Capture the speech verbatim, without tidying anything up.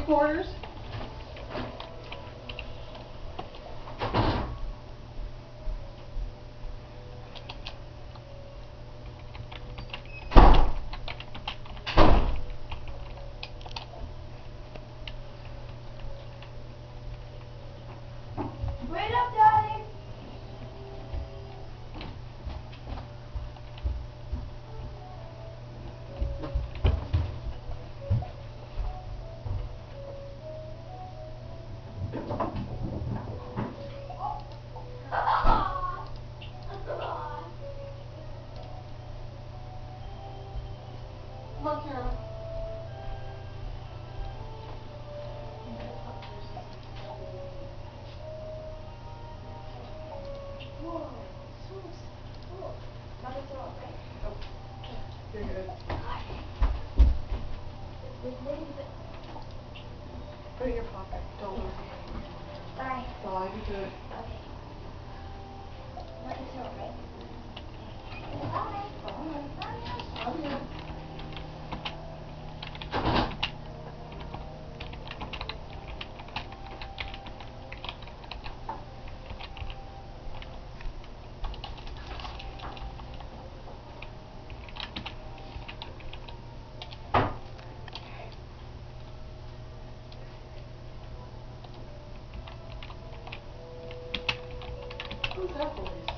quarters? Wait up, Daddy! Look here. Whoa, so cool. Now it's all right. Oh, you're good. Put it in your pocket. Don't lose it. Bye. Bye, be good. Okay. Now it's all right. Bye. Bye. Love you. Who's that voice?